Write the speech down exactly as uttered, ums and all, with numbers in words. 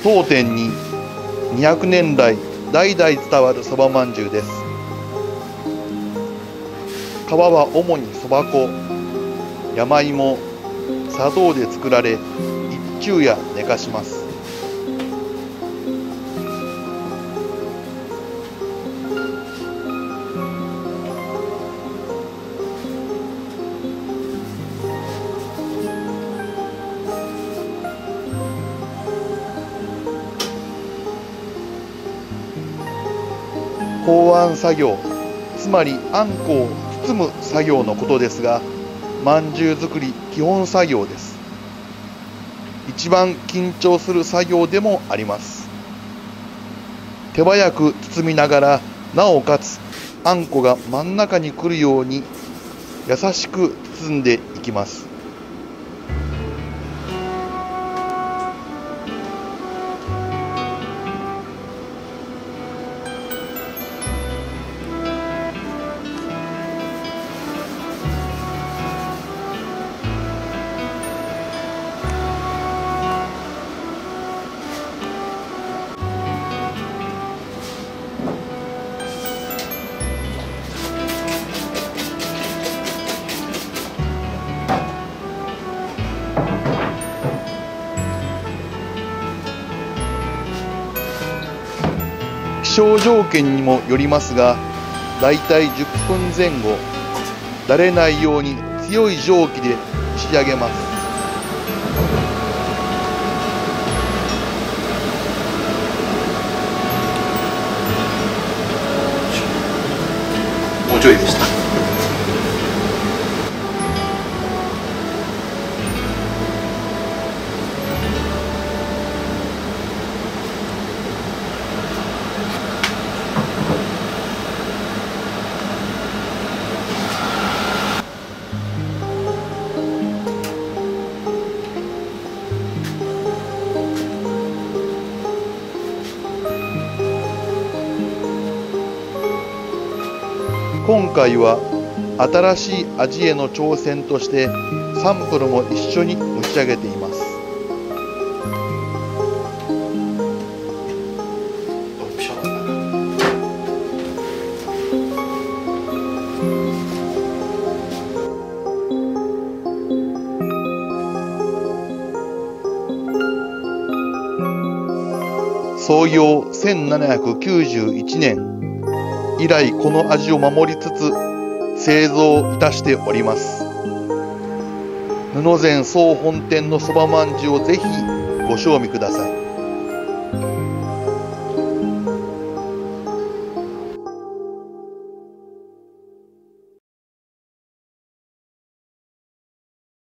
当店ににひゃくねん来代々伝わるそばまんじゅうです。皮は主にそば粉、山芋、砂糖で作られ、一昼夜寝かします。考案作業、つまりあんこを包む作業のことですが、まんじゅう作り基本作業です。一番緊張する作業でもあります。手早く包みながら、なおかつあんこが真ん中に来るように優しく包んでいきます。気象条件にもよりますが、だいたいじゅっぷんぜん後、だれないように強い蒸気で押し上げます。 もうちょいでした。 今回は新しい味への挑戦としてサンプルも一緒に蒸し上げています。創業せんななひゃくきゅうじゅういちねん以来この味を守りつつ製造いたしております。布前総本店のそばまんじゅうをぜひご賞味ください。